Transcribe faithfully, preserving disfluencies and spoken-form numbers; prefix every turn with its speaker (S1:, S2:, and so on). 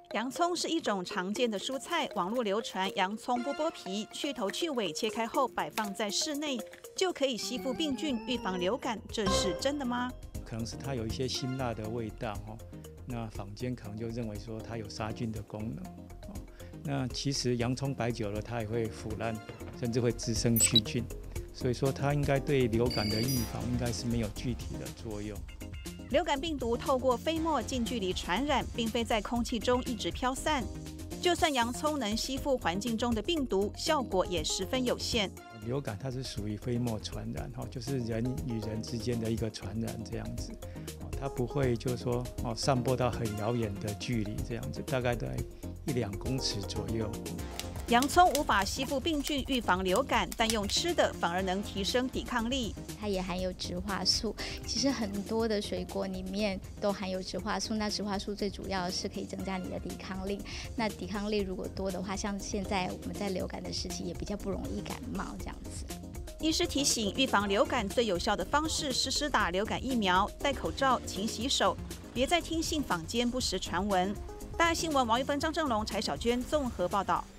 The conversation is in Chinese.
S1: 洋葱是一种常见的蔬菜，网络流传洋葱不剥皮，去头去尾，切开后摆放在室内就可以吸附病菌，预防流感，这是真的吗？
S2: 可能是它有一些辛辣的味道哦，那坊间可能就认为说它有杀菌的功能哦。那其实洋葱摆久了，它也会腐烂，甚至会滋生细菌，所以说它应该对流感的预防应该是没有具体的作用。
S1: 流感病毒透过飞沫近距离传染，并非在空气中一直飘散。就算洋葱能吸附环境中的病毒，效果也十分有限。
S2: 流感它是属于飞沫传染，就是人与人之间的一个传染这样子，它不会就是说散播到很遥远的距离这样子，大概在一两公尺左右。
S1: 洋葱无法吸附病菌，预防流感，但用吃的反而能提升抵抗力。
S3: 它也含有植化素，其实很多的水果里面都含有植化素。那植化素最主要是可以增加你的抵抗力。那抵抗力如果多的话，像现在我们在流感的时期也比较不容易感冒这样子。
S1: 医师提醒，预防流感最有效的方式是施打流感疫苗、戴口罩、勤洗手，别再听信坊间不实传闻。大爱新闻王玉芬、张正龙、柴小娟综合报道。